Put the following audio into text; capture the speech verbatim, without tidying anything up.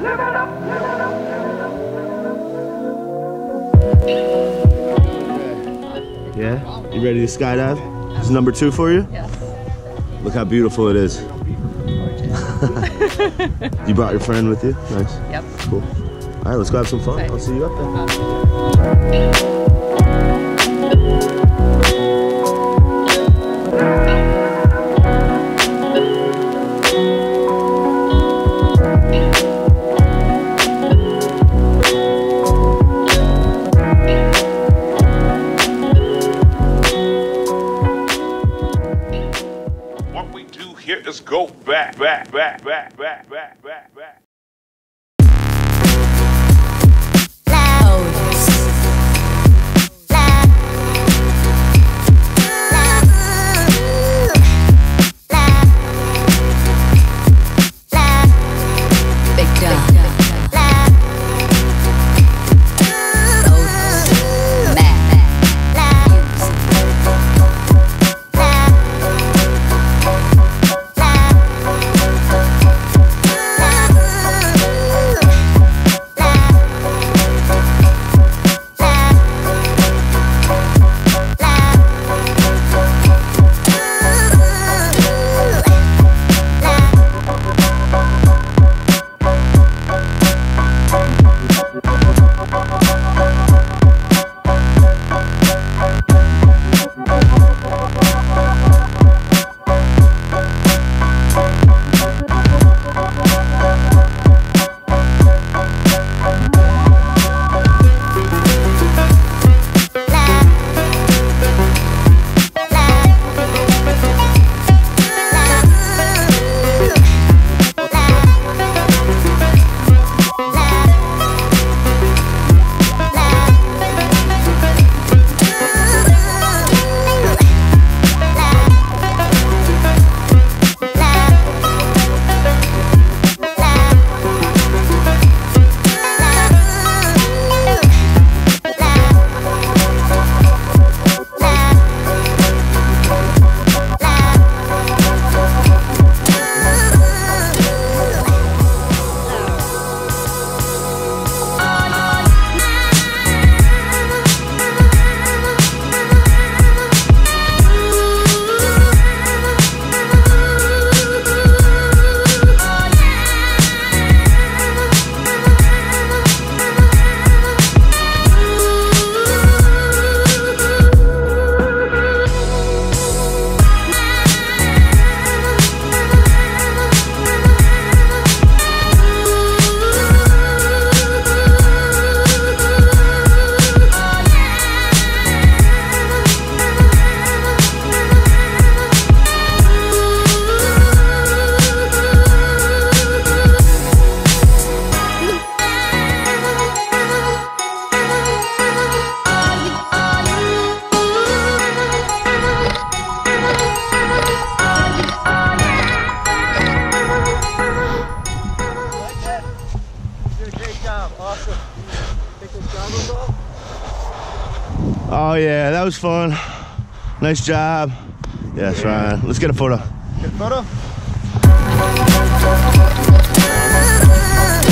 Yeah? You ready to skydive? This is number two for you? Yes. Look how beautiful it is. You brought your friend with you? Nice. Yep. Cool. All right, let's go have some fun. Okay. I'll see you up there. What we do here is go back, back, back, back, back, back, back, back. Oh yeah, that was fun. Nice job. Yes, Ryan. Let's get a photo. Get a photo?